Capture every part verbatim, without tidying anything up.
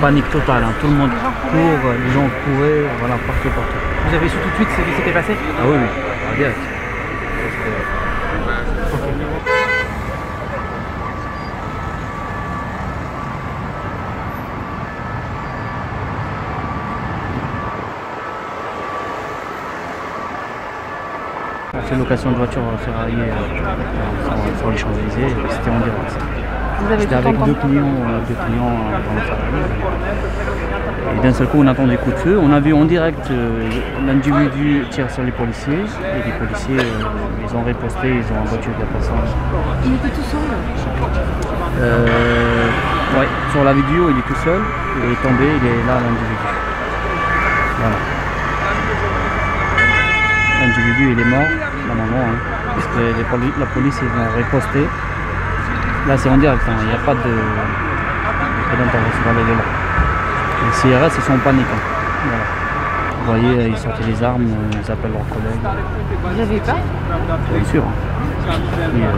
panique totale, hein. Tout le monde court, les gens couraient, voilà, partout, partout. Vous avez su tout de suite ce qui s'était passé? Ah oui, oui, ah, direct. On fait location de voiture ferraillée euh, sur, sur les Champs-Élysées, c'était en direct. J'étais avec deux clients, euh, deux clients euh, dans le ferraille. Et d'un seul coup, on entend des coups de feu. On a vu en direct euh, l'individu tirer sur les policiers. Et les policiers, euh, ils ont riposté, ils ont abattu la personne. Il était tout seul? euh, Ouais, sur la vidéo, il est tout seul. Il est tombé, il est là, l'individu. Voilà. L'individu, il est mort, normalement, hein, parce que les poli la police, ils ont riposté. Là, c'est en direct, hein, il n'y a pas de d'intervention dans les là. Les C R S, ils sont en panique. Hein. Voilà. Vous voyez, ils sortent les armes, ils appellent leurs collègues. Vous avez peur? Bien sûr. Hein. Et, euh,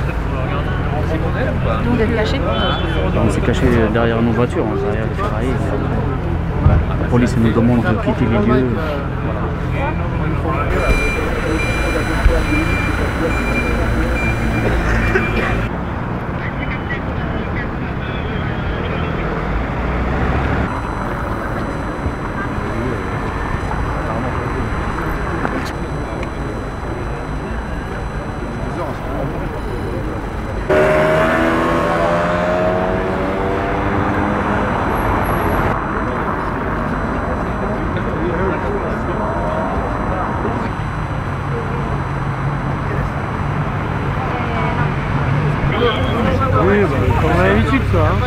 Donc, vous êtes caché? on s'est caché derrière nos voitures, hein, derrière les ferrailles. Voilà. La police nous demande de quitter les lieux. Voilà. Oui, bah, comme on a l'habitude, quoi. Hein.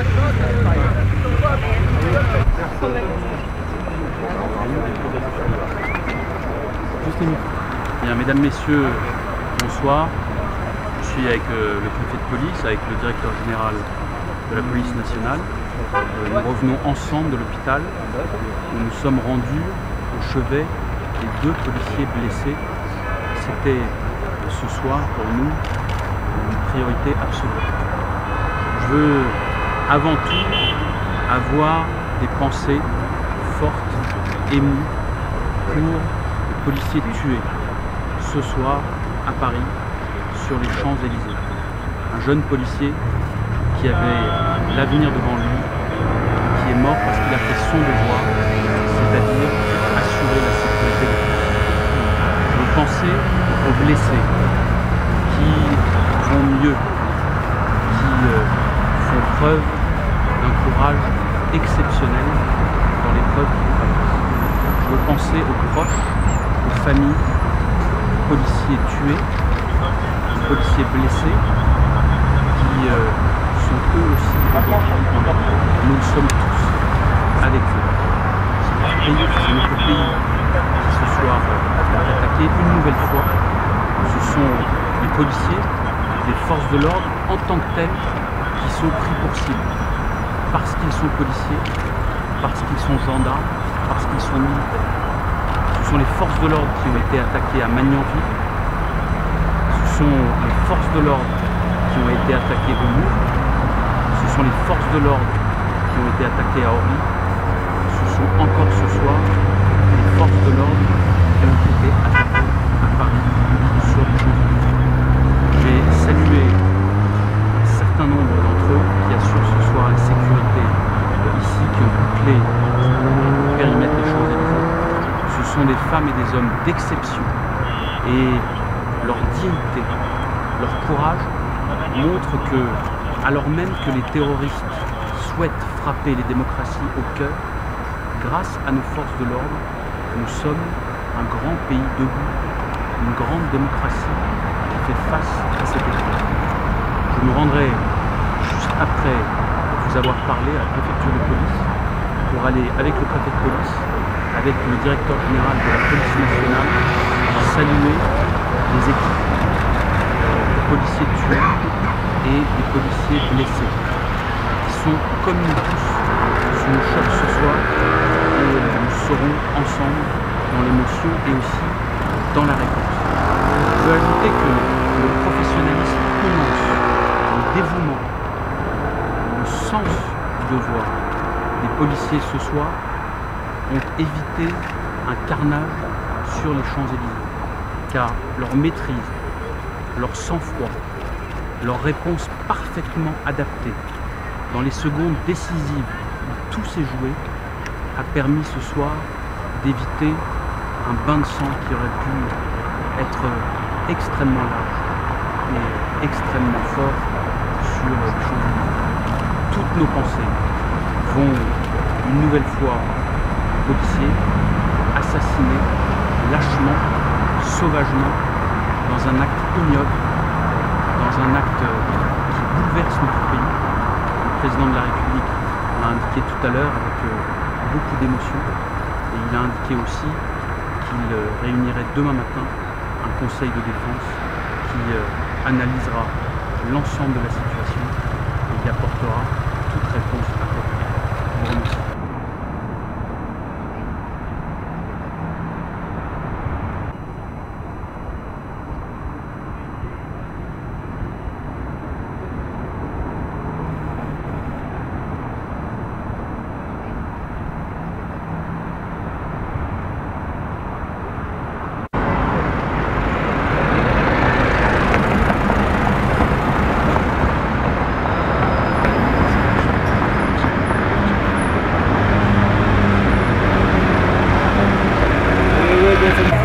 Juste les micros. Bien, mesdames, messieurs, bonsoir. Je suis avec euh, le préfet de police, avec le directeur général de la police nationale. Euh, nous revenons ensemble de l'hôpital où nous sommes rendus au chevet des deux policiers blessés. C'était ce soir pour nous une priorité absolue. Je veux avant tout avoir des pensées fortes, émues pour les policiers tués ce soir à Paris sur les Champs-Élysées. Un jeune policier qui avait l'avenir devant lui, qui est mort parce qu'il a fait son devoir, c'est-à-dire assurer la sécurité de tous. Je veux penser aux blessés qui vont mieux, qui euh, font preuve d'un courage exceptionnel dans l'épreuve qu'ils traversent. Je veux penser aux proches, aux familles, aux policiers tués, aux policiers blessés, qui euh, sont eux aussi aujourd'hui en Europe. Nous le sommes tous avec eux. C'est notre pays qui ce soir est attaqué une nouvelle fois. Ce sont les policiers, les forces de l'ordre en tant que tels qui sont pris pour cible. Parce qu'ils sont policiers, parce qu'ils sont gendarmes, parce qu'ils sont militaires. Ce sont les forces de l'ordre qui ont été attaquées à Magnanville. Ce sont les forces de l'ordre qui ont été attaquées au Louvre. Ce sont les forces de l'ordre qui ont été attaquées à Orly. Ce sont encore ce soir les forces de l'ordre qui ont été attaquées à Paris sur les Champs-Élysées. J'ai salué un certain nombre d'entre eux qui assurent ce soir la sécurité ici, qui ont bouclé le périmètre des Champs-Élysées. Ce sont des femmes et des hommes d'exception et leur dignité, leur courage montrent que, alors même que les terroristes souhaitent frapper les démocraties au cœur, grâce à nos forces de l'ordre, nous sommes un grand pays debout, une grande démocratie qui fait face à cette épreuve. Je me rendrai juste après vous avoir parlé à la préfecture de police pour aller avec le préfet de police, avec le directeur général de la police nationale, saluer les équipes de policiers tués et des policiers blessés, qui sont comme nous tous sous le choc ce soir, et nous serons ensemble dans l'émotion et aussi dans la réponse. Je veux ajouter que le professionnalisme immense, le dévouement, le sens du devoir des policiers ce soir ont évité un carnage sur les Champs-Élysées, car leur maîtrise, leur sang-froid, leur réponse parfaitement adaptée dans les secondes décisives où tout s'est joué a permis ce soir d'éviter un bain de sang qui aurait pu être extrêmement large et extrêmement fort sur les Champs-Élysées. Toutes nos pensées vont une nouvelle fois aux policiers assassinés lâchement, sauvagement, dans un acte ignoble, dans un acte qui bouleverse notre pays. Le président de la République l'a indiqué tout à l'heure avec beaucoup d'émotion, et il a indiqué aussi qu'il réunirait demain matin un conseil de défense qui analysera l'ensemble de la situation et y apportera toute réponse appropriée. Je vous remercie. Gracias.